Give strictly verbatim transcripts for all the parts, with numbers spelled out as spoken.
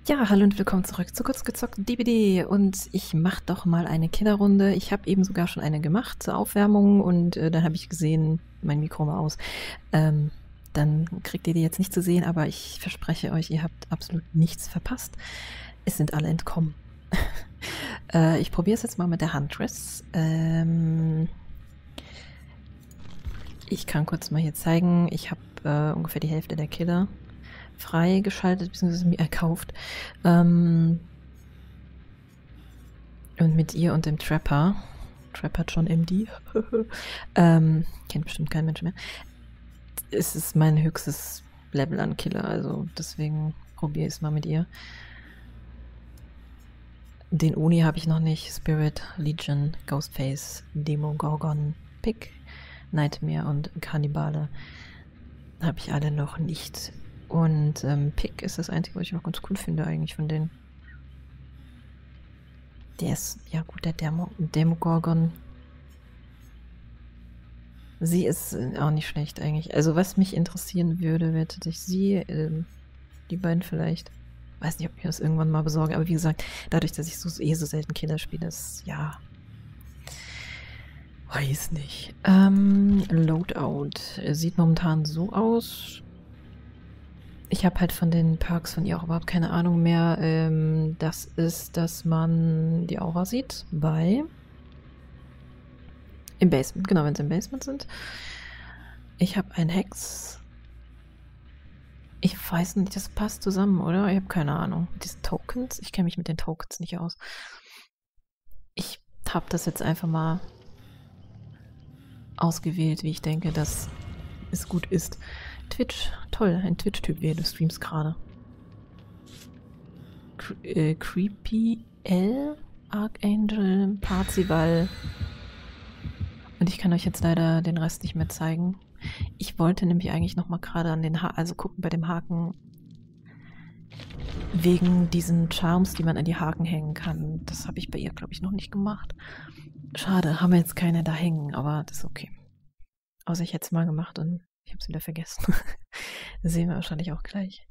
Ja, hallo und willkommen zurück zu kurz gezockt D B D und ich mache doch mal eine Killerrunde. Ich habe eben sogar schon eine gemacht zur Aufwärmung und äh, dann habe ich gesehen, mein Mikro war aus. Ähm, dann kriegt ihr die jetzt nicht zu sehen, aber ich verspreche euch, ihr habt absolut nichts verpasst. Es sind alle entkommen. äh, ich probiere es jetzt mal mit der Huntress. Ähm, ich kann kurz mal hier zeigen, ich habe äh, ungefähr die Hälfte der Killer freigeschaltet bzw. mir erkauft. Ähm, und mit ihr und dem Trapper, Trapper John M D, ähm, kennt bestimmt kein Mensch mehr, ist es mein höchstes Level an Killer, also deswegen probiere ich es mal mit ihr. Den Uni habe ich noch nicht, Spirit, Legion, Ghostface, Demogorgon, Pick, Nightmare und Kannibale habe ich alle noch nicht. Und ähm, Pick ist das einzige, was ich noch ganz cool finde eigentlich von denen. Der ist, ja gut, der Demo Demogorgon. Sie ist auch nicht schlecht eigentlich. Also was mich interessieren würde, wäre tatsächlich sie, ähm, die beiden vielleicht. Weiß nicht, ob ich das irgendwann mal besorge, aber wie gesagt, dadurch, dass ich so eh so selten Killer spiele, ist, ja, weiß nicht. Ähm, Loadout sieht momentan so aus. Ich habe halt von den Perks von ihr auch überhaupt keine Ahnung mehr. Ähm, das ist, dass man die Aura sieht bei im Basement, genau, wenn sie im Basement sind. Ich habe einen Hex. Ich weiß nicht, das passt zusammen, oder? Ich habe keine Ahnung. Diese Tokens, ich kenne mich mit den Tokens nicht aus. Ich habe das jetzt einfach mal ausgewählt, wie ich denke, dass es gut ist. Twitch, toll, ein Twitch-Typ, wie du streamst gerade. Äh, Creepy L, Archangel, Parzival. Und ich kann euch jetzt leider den Rest nicht mehr zeigen. Ich wollte nämlich eigentlich noch mal gerade an den Haken, also gucken bei dem Haken, wegen diesen Charms, die man an die Haken hängen kann. Das habe ich bei ihr, glaube ich, noch nicht gemacht. Schade, haben wir jetzt keine da hängen, aber das ist okay. Außer ich hätte es mal gemacht und ich habe es wieder vergessen. Das sehen wir wahrscheinlich auch gleich.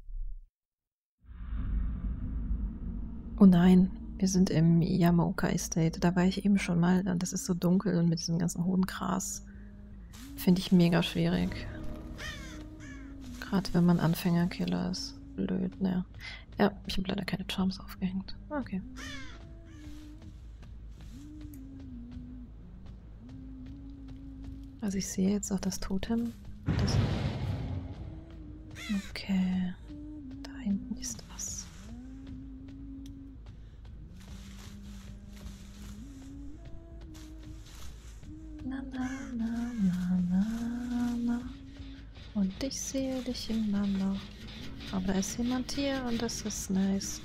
Oh nein, wir sind im Yamaoka Estate. Da war ich eben schon mal. Das ist so dunkel und mit diesem ganzen hohen Gras. Finde ich mega schwierig. Gerade wenn man Anfängerkiller ist. Blöd, ne? Ja, ich habe leider keine Charms aufgehängt. Okay. Also ich sehe jetzt auch das Totem. Das okay. Da hinten ist was. Na, na, na, na, na, na. Und ich sehe dich immer noch. Aber da ist jemand hier und das ist nice.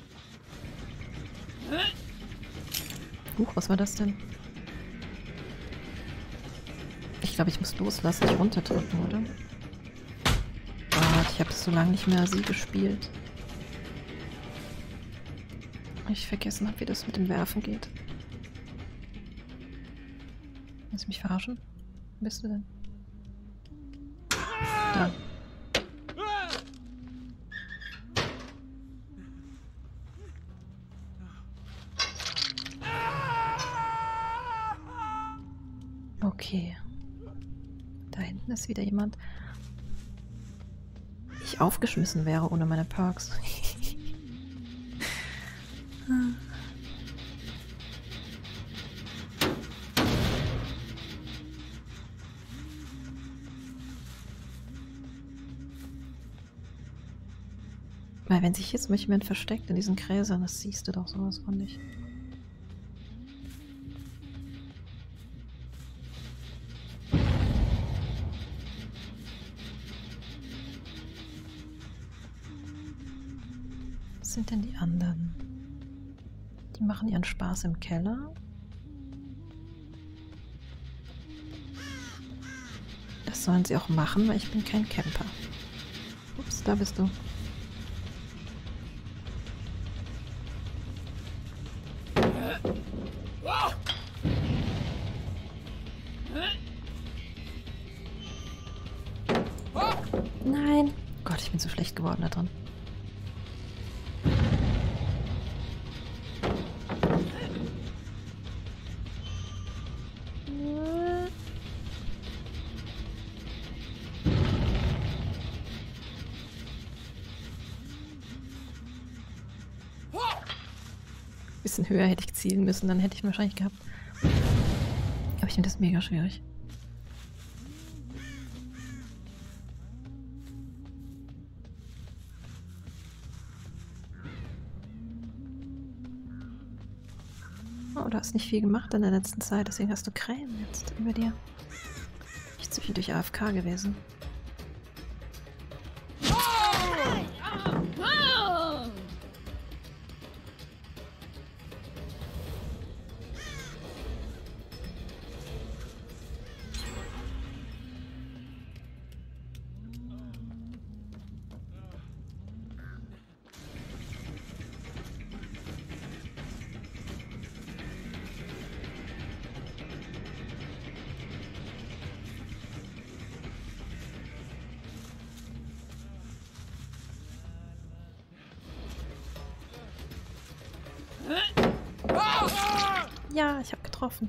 Huch, was war das denn? Ich glaube, ich muss loslassen, nicht runterdrücken, oder? Gott, ich habe so lange nicht mehr sie gespielt. Ich vergessen habe, wie das mit dem Werfen geht. Willst du mich verarschen? Wo bist du denn? Da. Okay. Da hinten ist wieder jemand. Ich aufgeschmissen wäre ohne meine Perks. Weil wenn sich jetzt jemand versteckt in diesen Gräsern, das siehst du doch sowas von nicht. Was sind denn die anderen? Die machen ihren Spaß im Keller. Das sollen sie auch machen, weil ich bin kein Camper. Ups, da bist du. Nein. Gott, ich bin so schlecht geworden da drin. bisschen höher hätte ich zielen müssen, dann hätte ich ihn wahrscheinlich gehabt. Aber ich finde das mega schwierig. Oh, du hast nicht viel gemacht in der letzten Zeit, deswegen hast du Krähen jetzt über dir. Nicht so viel durch A F K gewesen. Ja, ich habe getroffen.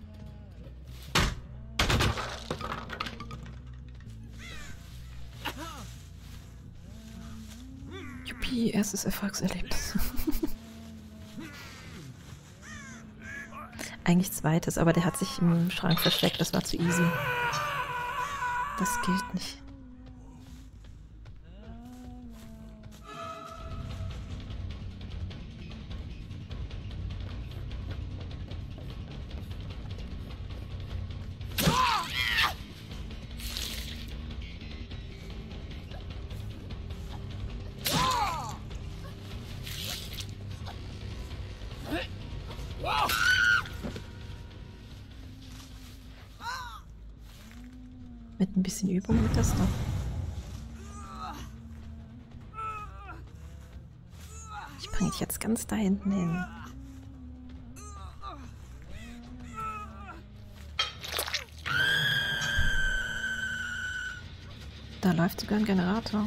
Juppie, erstes Erfolgserlebnis. Eigentlich zweites, aber der hat sich im Schrank versteckt, das war zu easy. Das gilt nicht. Mit ein bisschen Übung geht das doch. Ich bringe dich jetzt ganz da hinten hin. Da läuft sogar ein Generator.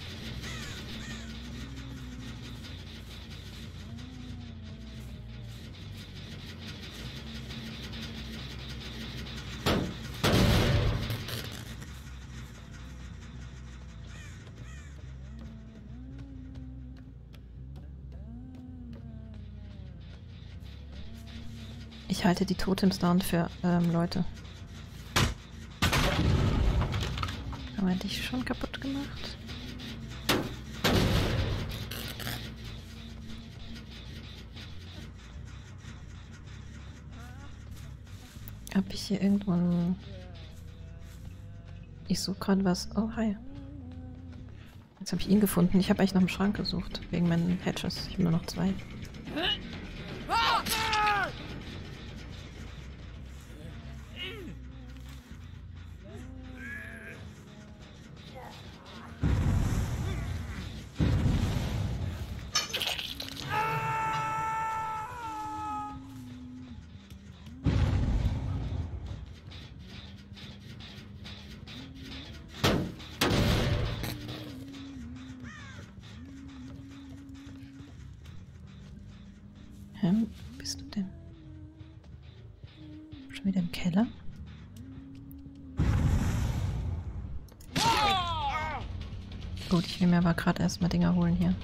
Ich halte die Totems down für ähm, Leute. Haben wir dich schon kaputt gemacht? Hab ich hier irgendwo ein... Ich suche gerade was. Oh, hi. Jetzt habe ich ihn gefunden. Ich habe eigentlich noch im Schrank gesucht. Wegen meinen Hatches. Ich habe nur noch zwei. Wo bist du denn? Schon wieder im Keller? Gut, ich will mir aber gerade erstmal Dinger holen hier.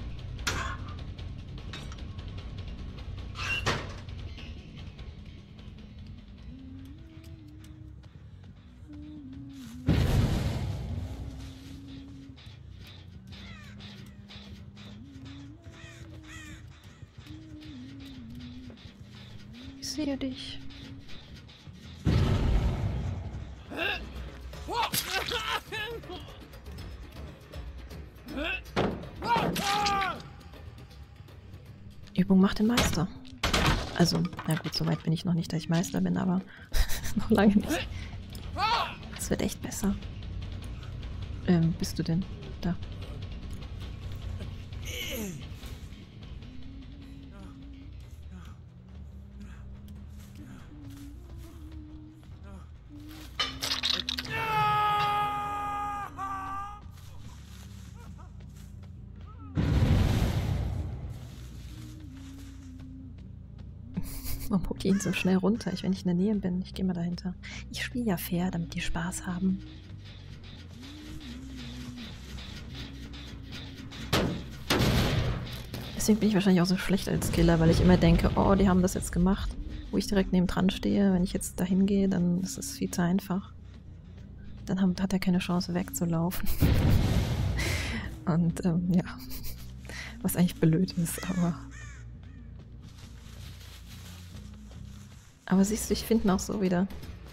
Ich sehe dich. Übung macht den Meister. Also, na gut, so weit bin ich noch nicht, dass ich Meister bin, aber noch lange nicht. Es wird echt besser. Ähm, bist du denn? Da. Warum holt ihr ihn so schnell runter? Ich, wenn ich in der Nähe bin, ich gehe mal dahinter. Ich spiele ja fair, damit die Spaß haben. Deswegen bin ich wahrscheinlich auch so schlecht als Killer, weil ich immer denke, oh, die haben das jetzt gemacht, wo ich direkt nebendran stehe. Wenn ich jetzt dahin gehe, dann ist es viel zu einfach. Dann haben, hat er keine Chance wegzulaufen. Und ähm, ja, was eigentlich blöd ist, aber... Aber siehst du, ich finde ihn auch so wieder.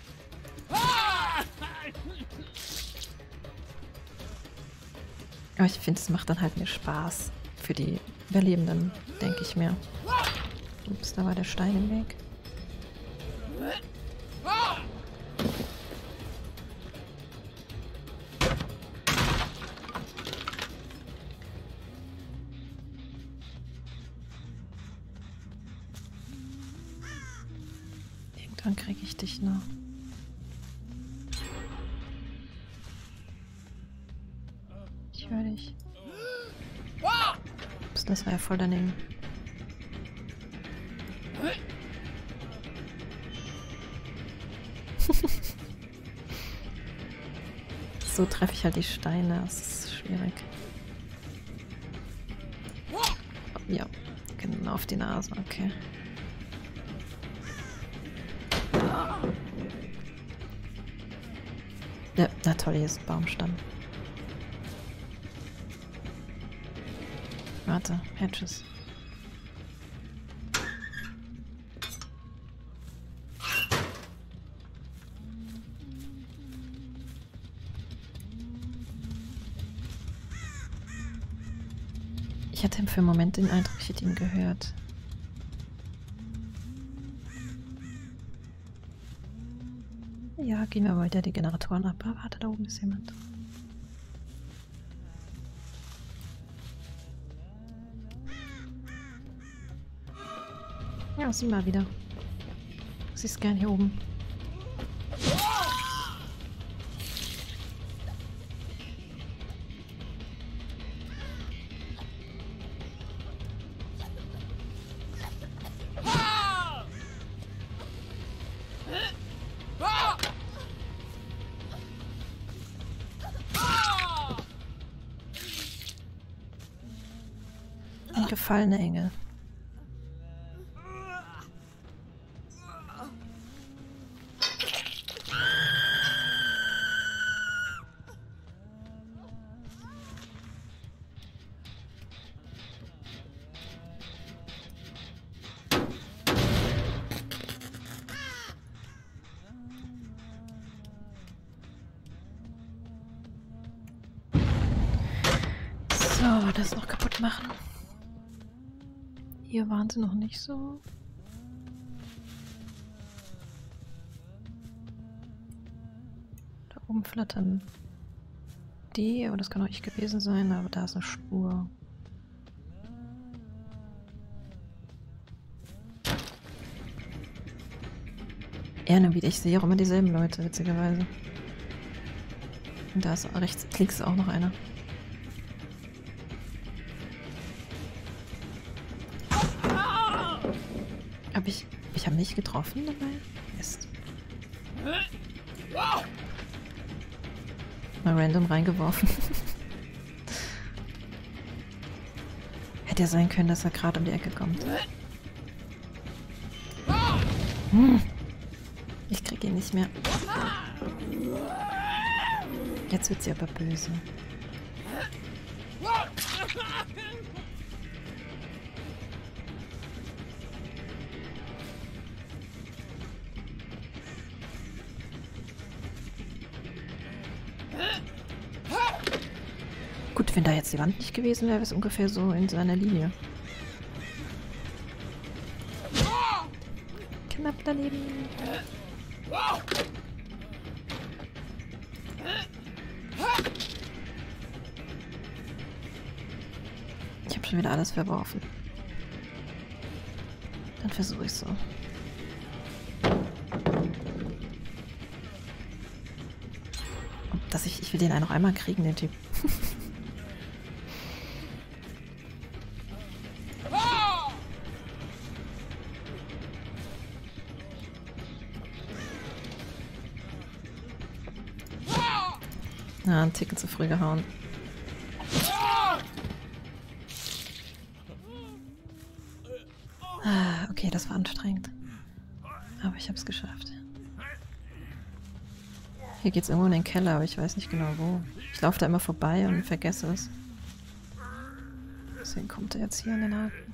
Aber ich finde, es macht dann halt mehr Spaß für die Überlebenden, denke ich mir. Ups, da war der Stein im Weg. Irgendwann kriege ich dich noch. Ich höre dich. Ups, das war ja voll daneben. So treffe ich halt die Steine, das ist schwierig. Ja, genau auf die Nase, okay. Ja, na toll, hier ist ein Baumstamm. Warte, Hedges. Ich hatte für einen Moment den Eindruck, ich hätte ihn gehört. Ja, gehen wir weiter die Generatoren ab. Ah, warte, da oben ist jemand. Ja, sieh mal wieder. Sie ist gern hier oben. Ein gefallener Engel. So, das noch kaputt machen. Hier waren sie noch nicht so. Da oben flattern die, aber das kann auch ich gewesen sein, aber da ist eine Spur. Ja, wieder, ich sehe auch immer dieselben Leute, witzigerweise. Und da ist rechts links auch noch einer. Hab ich. Ich habe nicht getroffen dabei? Mist. Mal random reingeworfen. Hätte ja sein können, dass er gerade um die Ecke kommt. Hm. Ich krieg ihn nicht mehr. Jetzt wird sie aber böse. Gut, wenn da jetzt die Wand nicht gewesen wäre, wäre es ungefähr so in seiner Linie. Knapp daneben. Ich habe schon wieder alles verworfen. Dann versuche ich so. Dass ich, ich will den einen noch einmal kriegen, den Typ. Na, einen Ticken zu früh gehauen. Ah, okay, das war anstrengend. Aber ich habe es geschafft. Hier geht's irgendwo in den Keller, aber ich weiß nicht genau wo. Ich laufe da immer vorbei und vergesse es. Deswegen kommt er jetzt hier in den Haken.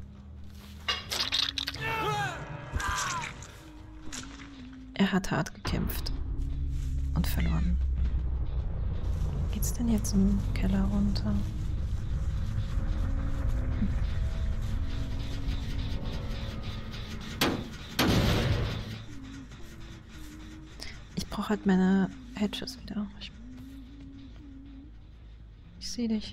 Er hat hart gekämpft. Und verloren. Geht's denn jetzt im Keller runter? Hm. Ich brauche halt meine Hedges wieder. Ich, ich sehe dich.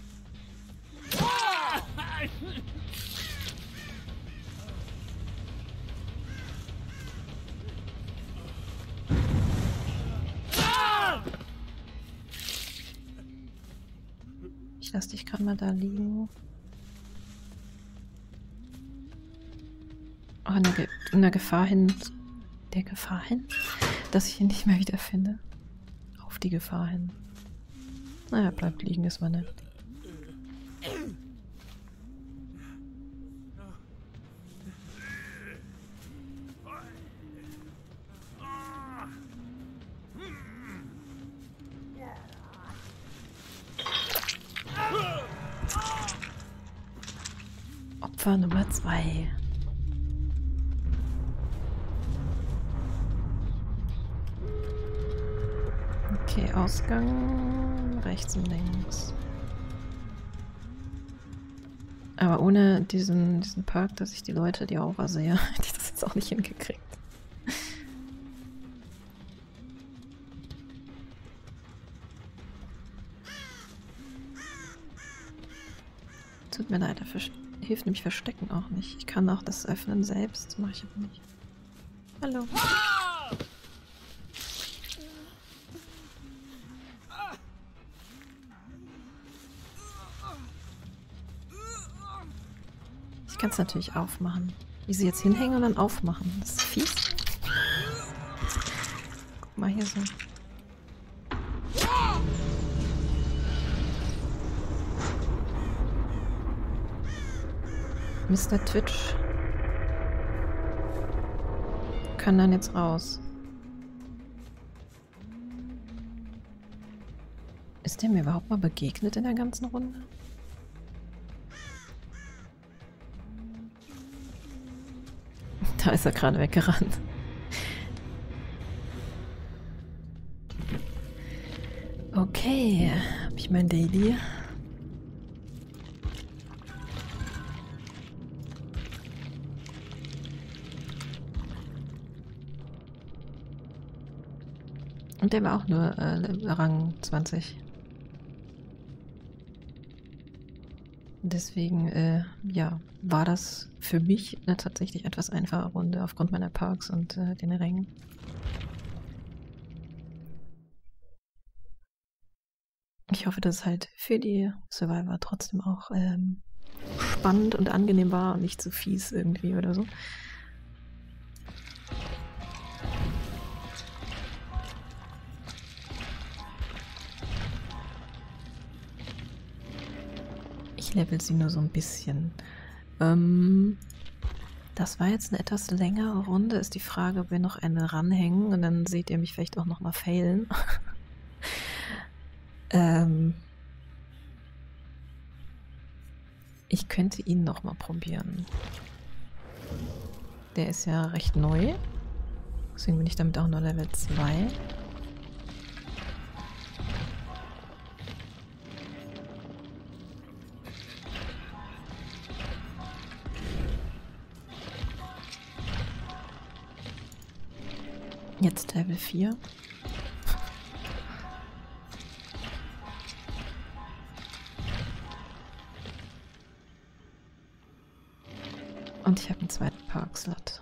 Ich lasse dich gerade mal da liegen. Oh, in der, Ge in der Gefahr hin. Der Gefahr hin? Dass ich ihn nicht mehr wiederfinde. Auf die Gefahr hin. Naja, bleibt liegen, ist mal nett. Opfer Nummer zwei. Okay, Ausgang rechts und links. Aber ohne diesen, diesen Perk, dass ich die Leute die Aura sehe, hätte ich das jetzt auch nicht hingekriegt. Tut mir leid, dafür hilft nämlich Verstecken auch nicht. Ich kann auch das Öffnen selbst, mache ich aber nicht. Hallo. Ich kann es natürlich aufmachen. Wie sie jetzt hinhängen und dann aufmachen. Das ist fies. Guck mal hier so. Mister Twitch kann dann jetzt raus. Ist der mir überhaupt mal begegnet in der ganzen Runde? Da ist er gerade weggerannt. Okay, habe ich mein Daily? Und der war auch nur äh, Rang zwanzig. Deswegen, äh, ja, war das für mich eine tatsächlich etwas einfache Runde aufgrund meiner Perks und äh, den Rängen. Ich hoffe, dass es halt für die Survivor trotzdem auch ähm, spannend und angenehm war und nicht zu fies irgendwie oder so. Ich level sie nur so ein bisschen. Ähm, das war jetzt eine etwas längere Runde. Ist die Frage, ob wir noch eine ranhängen und dann seht ihr mich vielleicht auch noch mal failen. ähm, ich könnte ihn noch mal probieren. Der ist ja recht neu. Deswegen bin ich damit auch nur Level zwei. Jetzt Level vier. Und ich habe einen zweiten Park-Slot.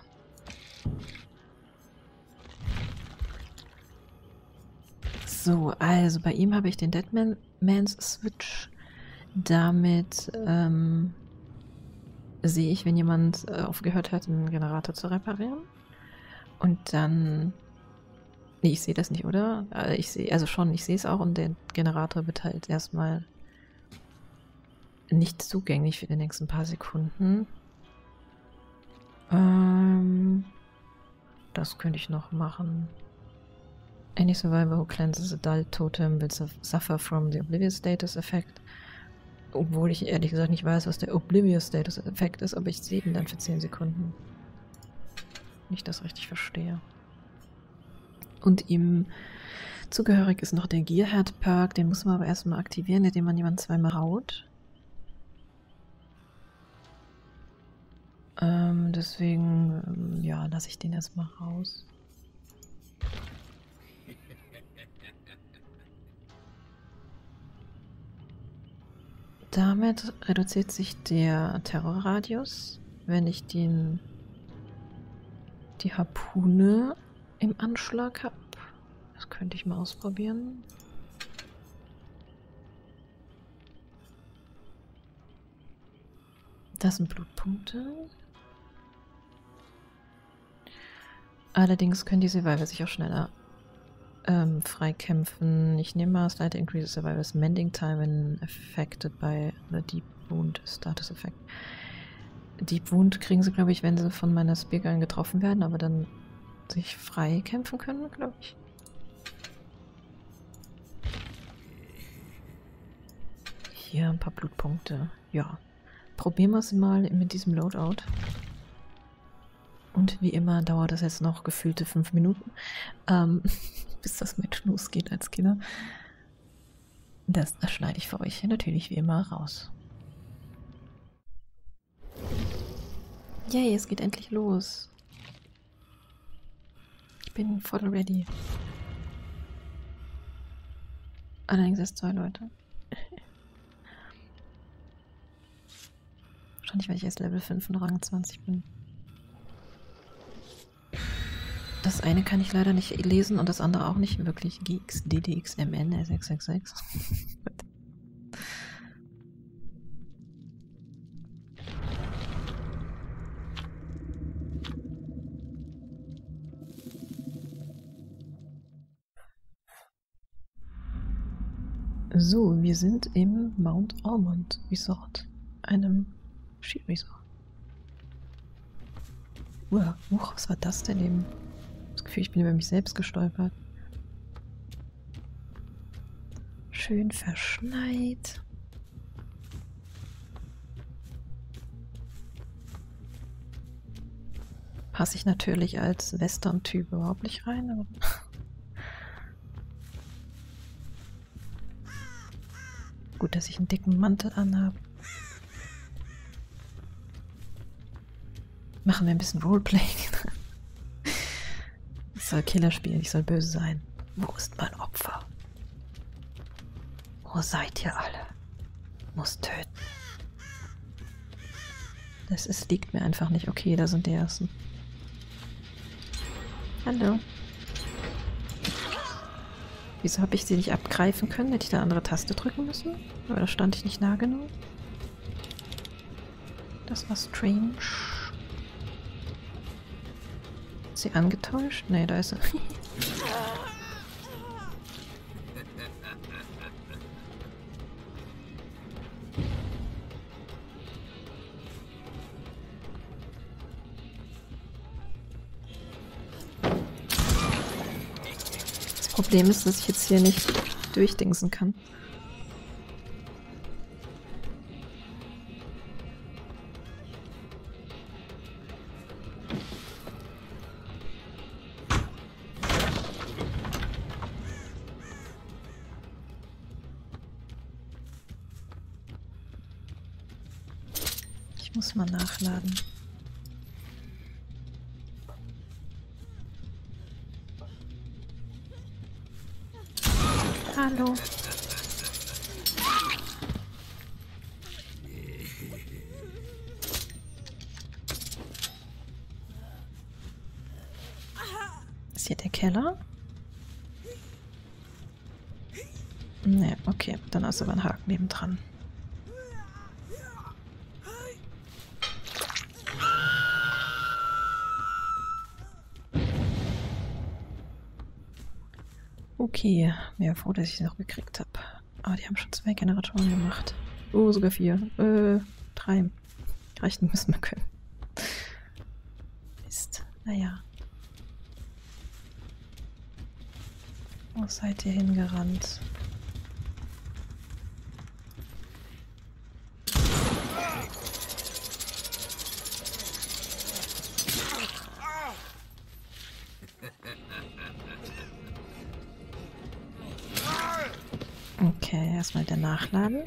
So, also bei ihm habe ich den Deadman Man's Switch. Damit ähm, sehe ich, wenn jemand äh, aufgehört hat, einen Generator zu reparieren. Und dann... Nee, ich sehe das nicht, oder? Also ich sehe, also schon, ich sehe es auch und der Generator wird halt erstmal nicht zugänglich für die nächsten paar Sekunden. Ähm, das könnte ich noch machen. Any survivor who cleanses a dull totem will suffer from the Oblivious Status Effect. Obwohl ich ehrlich gesagt nicht weiß, was der Oblivious Status Effekt ist, aber ich sehe ihn dann für zehn Sekunden. Nicht das richtig verstehe. Und ihm zugehörig ist noch der Gearhead Perk, den muss man aber erstmal aktivieren, indem man jemanden zweimal haut. Ähm, deswegen, ähm, ja, lasse ich den erstmal raus. Damit reduziert sich der Terrorradius, wenn ich den, die Harpune im Anschlag habe. Das könnte ich mal ausprobieren. Das sind Blutpunkte. Allerdings können die Survivor sich auch schneller ähm, freikämpfen. Ich nehme mal Slight Increases Survivor's Mending Time when affected by the Deep Wound Status Effect. Deep Wound kriegen sie, glaube ich, wenn sie von meiner Speargun getroffen werden, aber dann sich frei kämpfen können, glaube ich. Hier ein paar Blutpunkte. Ja. Probieren wir es mal mit diesem Loadout. Und wie immer dauert das jetzt noch gefühlte fünf Minuten, ähm, bis das Match losgeht als Killer. Das, das schneide ich für euch natürlich wie immer raus. Yay, es geht endlich los. Ich bin voll ready. Allerdings erst zwei Leute. Wahrscheinlich, weil ich erst Level fünf und Rang zwanzig bin. Das eine kann ich leider nicht lesen und das andere auch nicht wirklich. G X D D X M N R sechs sechs sechs. So, wir sind im Mount Almond Resort, einem Skiresort. Uah, uch, was war das denn eben? Das Gefühl, ich bin über mich selbst gestolpert. Schön verschneit. Passe ich natürlich als Western-Typ überhaupt nicht rein, aber gut, dass ich einen dicken Mantel anhabe. Machen wir ein bisschen Roleplay. Ich soll Killer spielen, ich soll böse sein. Wo ist mein Opfer? Wo seid ihr alle? Muss töten. Das ist, liegt mir einfach nicht. Okay, da sind die ersten. Hallo. Wieso habe ich sie nicht abgreifen können? Hätte ich da eine andere Taste drücken müssen? Aber da stand ich nicht nah genug. Das war strange. Ist sie angetäuscht? Nee, da ist sie. Das Problem ist, dass ich jetzt hier nicht durchdingsen kann. Ich muss mal nachladen. Hallo. Ist hier der Keller? Ne, okay. Dann ist aber ein Haken nebendran. Okay, ja, froh, dass ich sie noch gekriegt habe. Aber die haben schon zwei Generatoren gemacht. Oh, sogar vier. Äh, drei. Reichen müssen wir können. Naja. Wo seid ihr hingerannt? Okay, erstmal der Nachladen.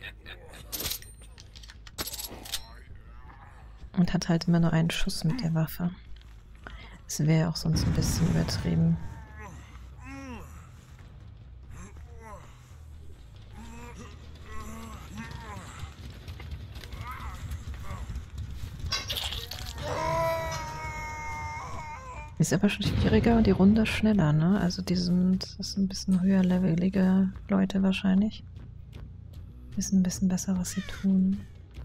Und hat halt immer nur einen Schuss mit der Waffe. Das wäre auch sonst ein bisschen übertrieben. Ist aber schon schwieriger und die Runde schneller, ne? Also die sind, das sind ein bisschen höher levelige Leute wahrscheinlich. Wissen ein bisschen besser, was sie tun.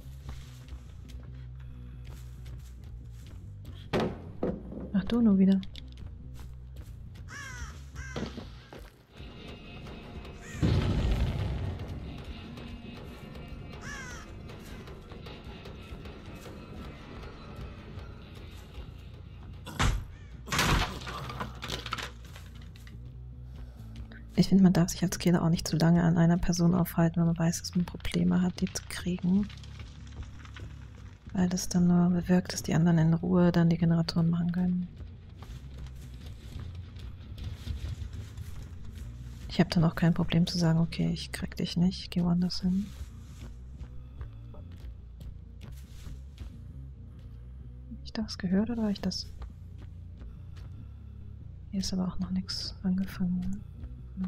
Ach du, nur wieder. Ich finde, man darf sich als Killer auch nicht zu lange an einer Person aufhalten, wenn man weiß, dass man Probleme hat, die zu kriegen. Weil das dann nur bewirkt, dass die anderen in Ruhe dann die Generatoren machen können. Ich habe dann auch kein Problem zu sagen, okay, ich krieg dich nicht, geh woanders hin. Hab ich das gehört oder habe ich das? Hier ist aber auch noch nichts angefangen. Hm.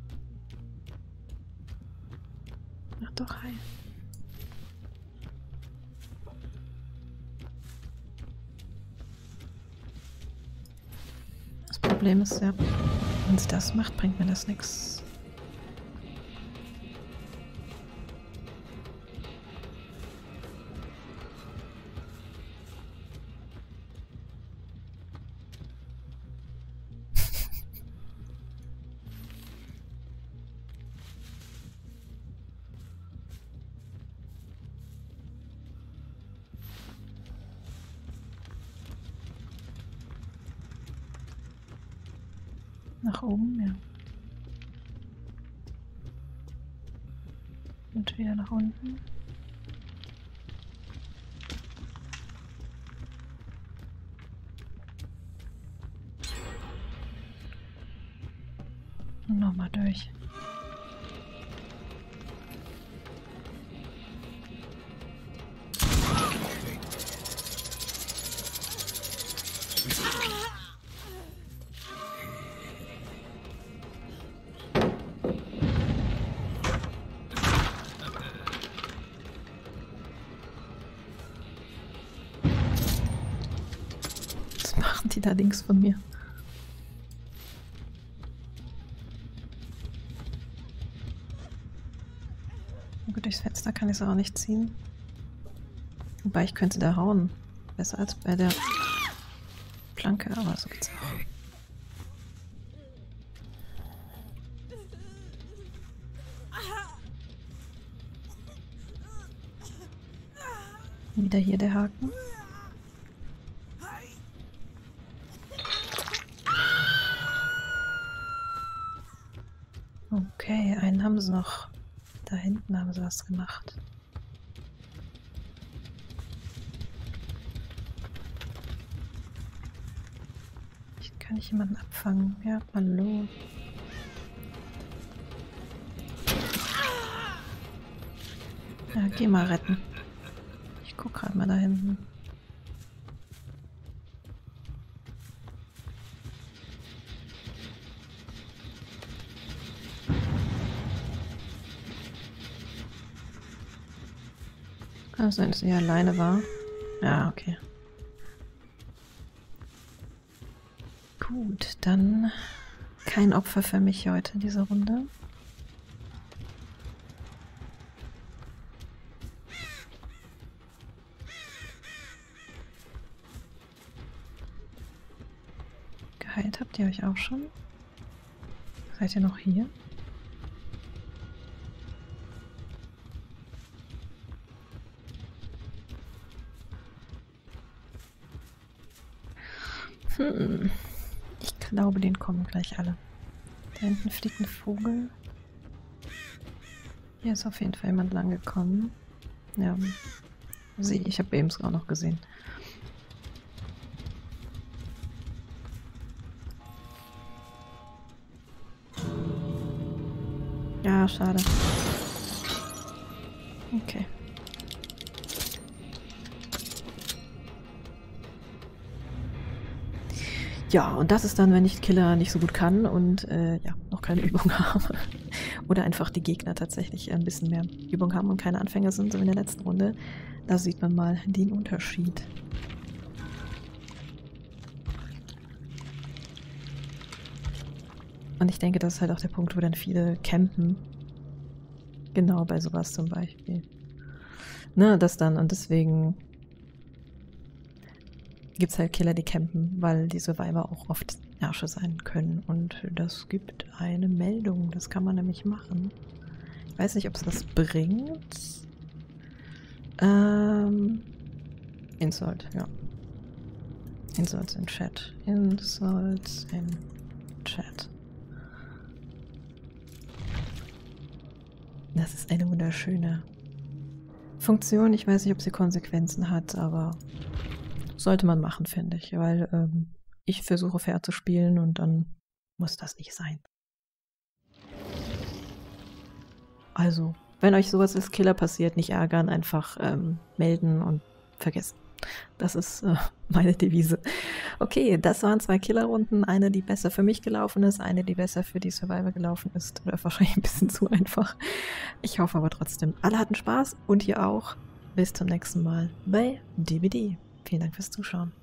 Ach doch, hi. Das Problem ist ja, wenn es das macht, bringt mir das nichts. Nach oben, ja. Und wieder nach unten. Und nochmal durch. Was machen die da links von mir? Gut, durchs Fenster kann ich es auch nicht ziehen. Wobei, ich könnte da hauen. Besser als bei der Planke, aber so geht's auch. Wieder hier der Haken. Okay, einen haben sie noch. Da hinten haben sie was gemacht. Ich kann nicht jemanden abfangen. Ja, hallo. Ja, geh mal retten. Ich guck gerade mal da hinten. Kann es sein, dass sie alleine war? Ja, okay. Gut, dann kein Opfer für mich heute in dieser Runde. Geheilt habt ihr euch auch schon? Seid ihr noch hier? Hm. Ich glaube, den kommen gleich alle. Da hinten fliegt ein Vogel. Hier ist auf jeden Fall jemand lang gekommen. Ja. Sie, ich habe eben es auch noch gesehen. Ja, schade. Okay. Ja, und das ist dann, wenn ich Killer nicht so gut kann und äh, ja, noch keine Übung habe. Oder einfach die Gegner tatsächlich ein bisschen mehr Übung haben und keine Anfänger sind, so wie in der letzten Runde. Da sieht man mal den Unterschied. Und ich denke, das ist halt auch der Punkt, wo dann viele campen. Genau, bei sowas zum Beispiel. Ne, das dann. Und deswegen gibt es halt Killer, die campen, weil die Survivor auch oft Ärsche sein können. Und das gibt eine Meldung. Das kann man nämlich machen. Ich weiß nicht, ob es was bringt. Ähm. Insult, ja. Insults in Chat. Insults in Chat. Das ist eine wunderschöne Funktion. Ich weiß nicht, ob sie Konsequenzen hat, aber sollte man machen, finde ich. Weil ähm, ich versuche fair zu spielen und dann muss das nicht sein. Also, wenn euch sowas als Killer passiert, nicht ärgern, einfach ähm, melden und vergessen. Das ist äh, meine Devise. Okay, das waren zwei Killerrunden. Eine, die besser für mich gelaufen ist, eine, die besser für die Survivor gelaufen ist. Oder wahrscheinlich ein bisschen zu einfach. Ich hoffe aber trotzdem, alle hatten Spaß und ihr auch. Bis zum nächsten Mal bei D B D. Vielen Dank fürs Zuschauen.